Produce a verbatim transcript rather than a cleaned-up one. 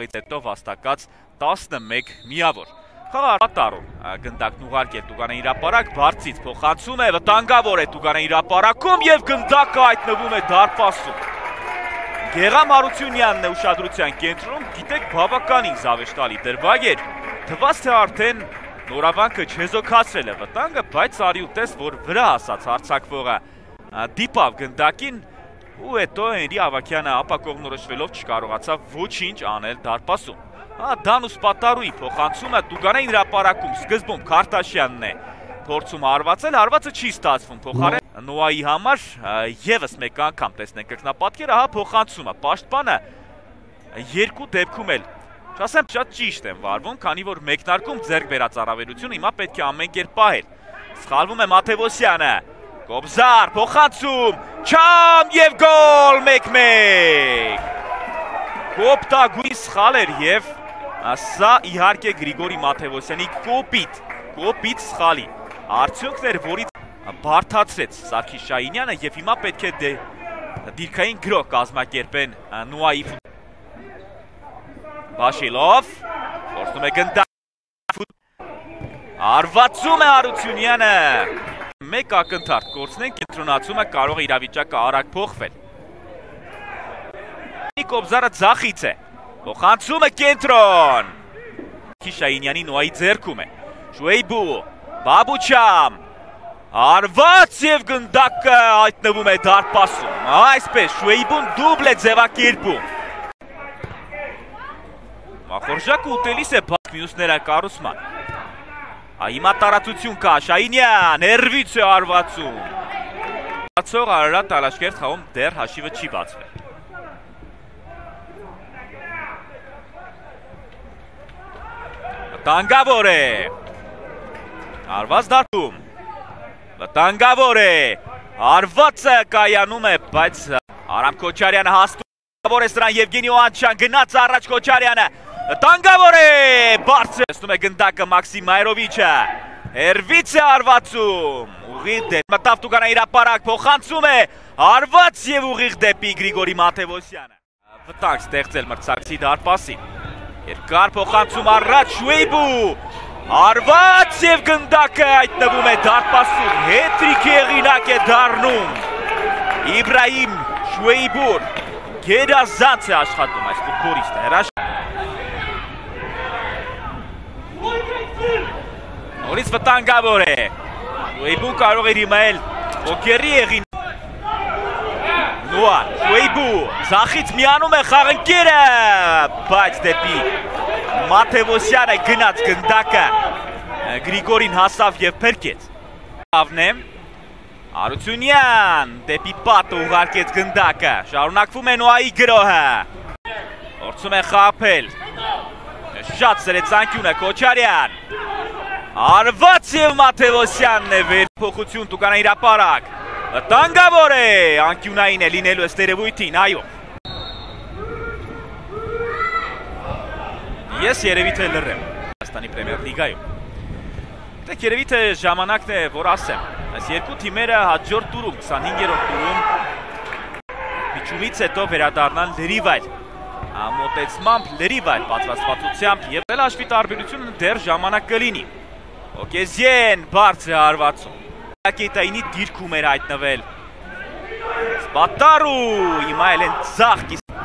խաղից հետո վաստակած տասնմեկ միավոր։ Խաղը պատառում, գնդակն ուղարկել Տուգանեն հրապարակ, բարձից փոխանցում է, վտանգավոր է Տուգանեն հրապարակում և գնդակը հայտնվում է դարպասում։ Գեղամ Հարությունյանն է ուշադրության կենտրոնում, գիտեք բավականին զավեշտալի դրվագ էր, թվաց թե արդեն նորավանքը չեզոքացրել է վտանգը, բայց արի ու տես, որ վրա հասած հարձակվողը դիպավ գնդակին ու հետո Հենրի Ավագյանը ապակողնորոշվելով չկարողացավ ոչինչ անել դարպասում։ Դանուս Պատարուի փոխանցումը Տուգանեն հրապարակում սկզբում Քարտաշյանն է փորձում հարվածել, հարվածը չի ստացվում, փոխարեն Նոայի համար ևս մեկ անգամ տեսնենք կրկնապատկերը, հա փոխանցումը, պաշտպանը երկու դեպքում էլ չասեմ շատ ճիշտ են վարվում, քանի որ մեկնարկում ձեռք բերած առավելությունը հիմա պետք է ամեն կերպ պահել։ Սխալվում է Մաթևոսյանը, Կոբզար, փոխանցում, Չամ և գոլ մեկ մեկ։ Կոպտագույն սխալ էր և սա իհարկե Գրիգորի Մաթևոսյանի կոպիտ, կոպիտ սխալի արդյունքն էր, որից բարդացրեց Սարգիս Շահինյանը և հիմա պետք է դիրքային գրոհ կազմակերպեն Նոայի Բաշիլով, փորձում է գնդակ, հարվածում է Հարությունյանը, մեկ ակնթարթ կորցնեն, կենտրոնացումը կարող է իրավիճակը արագ փոխվել։ Կոբզարը ձախից է, փոխանցումը կենտրոն, Շահինյանի Նոայի ձեռքում է, Շուեյբու, Բաբուչամ, հարված և գնդակը հայտնվում է դարպասում, այսպես Շուեյբուն դուբլ է ձևակերպում։ Մախորժակը ուտելիս է բակ մյուսները կառուցման։ Հիմա տարածություն կա, Շահինյան, հերվից է հարվածում։ Բացող Արարատ Ալաշկերտ խաղում դեռ հաշիվը չի բացվել։ Վտանգավոր է, հարված դարպում, վտանգավոր է, հարվածը կայանում է, բայց Արամ Քոչարյանը հաստուր է սրան Եվգենի Օհանչյան, գնաց առաջ Քոչարյանը, վտանգավոր է, բարձր տեսնում է գնդակը Մաքսիմ Մայրովիչը, հերվից է հարվածում, ուղիղ դեպի մտավ Տուգանեն հրապարակ, փոխանցում է, հարված և ուղիղ դեպի Գրիգորի Մաթևոսյանը, վտանգ ստեղծել մրցակցի դարպասին, երկար փոխանցում առաջ Շուեյբու, հարված և գնդակը հայտնվում է դարպասում, հետրիքի հեղինակ է դառնում Իբրահիմ Շուեյբուն, գերազանց է աշխատում այս ֆուտբոլիստը, հրաշ նորից վտանգավոր է, Շուեյբուն կարող է դիմել Օքերի հեղին Նոա, Շուեյբու, ձախից միանում է խաղընկերը, բայց դեպի Մաթևոսյանը գնաց գնդակը, Գրիգորին հասավ և փրկեց։ Ավնեմ, Հարությունյան, դեպի պատը ուղարկեց գնդակը, շարունակվում է Նոայի գրոհը, փորձում է խաբել, շատ սրեց անկյունը Քոչարյան, հարված և Մաթևոսյանն է վերփոխություն Տուգանեն հրապարակ, վտանգավոր է, անկյունային է լինելու ըստ երևույթին, այո։ Ես երևի թե լռեմ Հայաստանի պրեմիեր լիգայում։ Դեք երևի թե ժամանակն է, որ ասեմ, այս երկու թիմերը հաջորդ տուրում, քսանհինգերորդ տուրում միջումից հետո վերադառնան լրիվ այլ մոտեցմամբ, լրիվ այլ պատրաստվածությամբ և էլ հաշվի տարբերությունը դեռ ժամանակ կլինի։ Օկեզիեն բարձր է հարվածում։ Կետայինի դիրքում էր հայտնվել Սպատարու, հիմա էլ են ձախ